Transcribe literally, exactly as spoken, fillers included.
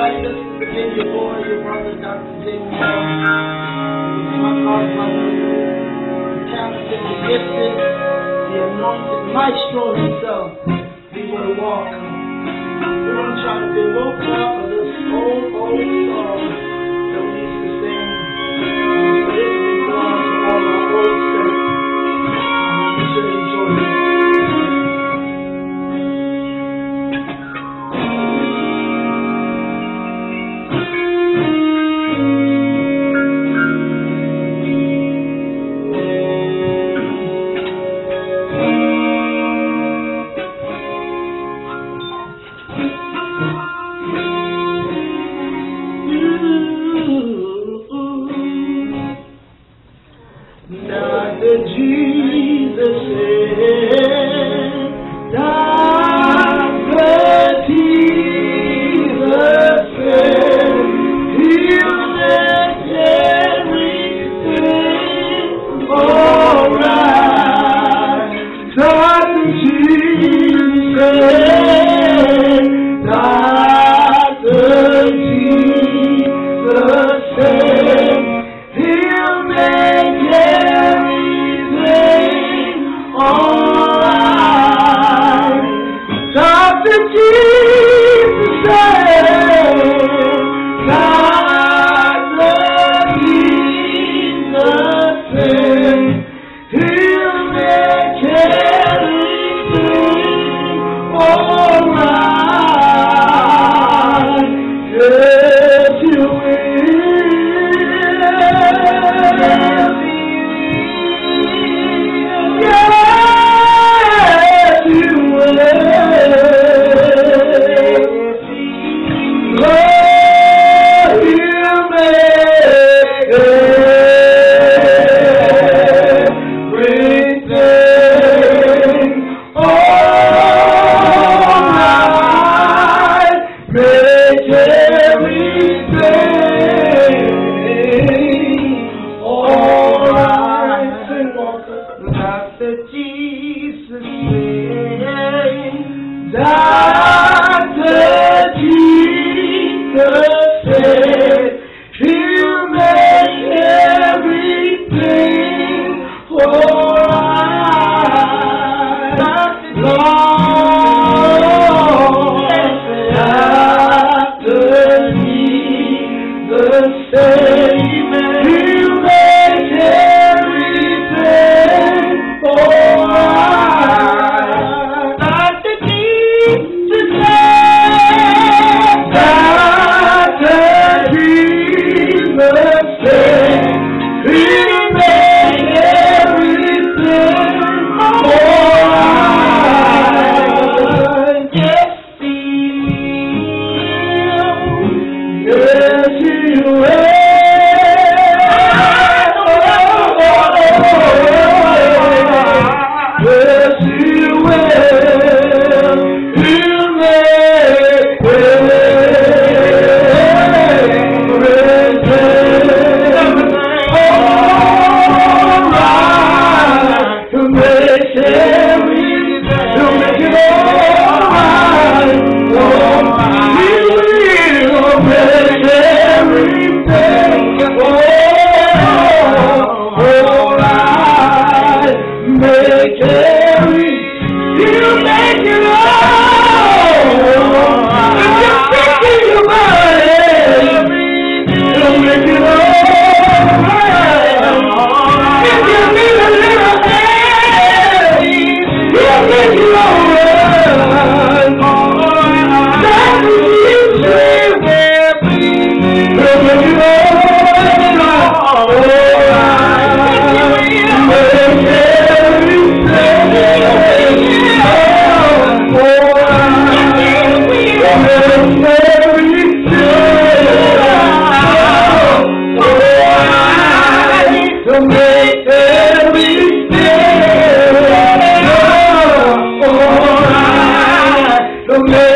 like to give your boy, your brother, Doctor J. Moore. My godmother, the talented, the gifted, the anointed maestro himself. He would have walked. We're going to try to be woke up for this old, old song that we used to sing. So this belongs to all our old saints. Um, you should enjoy it. Doctor Jesus said, Doctor Jesus said, he'll make everything alright. Doctor Jesus said, Doctor Jesus said, he'll make everything alright. Doctor Jesus said, Doctor Jesus said, he'll make everything alright. Yes, you will. Doctor Jesus said, Doctor Jesus said, he'll make everything alright. Doctor Jesus said, he'll make everything alright. Doctor Jesus said, Doctor Jesus said, he'll make everything alright. Yes, he will. Yes, he will. Yes, he will. He'll make everything alright. He'll make everything. He'll make it alright. Oh, he will make everything alright. Make every, he'll make it all. If you think in your mind, he'll make it alright. If you need a little help, he'll make it alright. That's what he said. He'll make it make everything alright.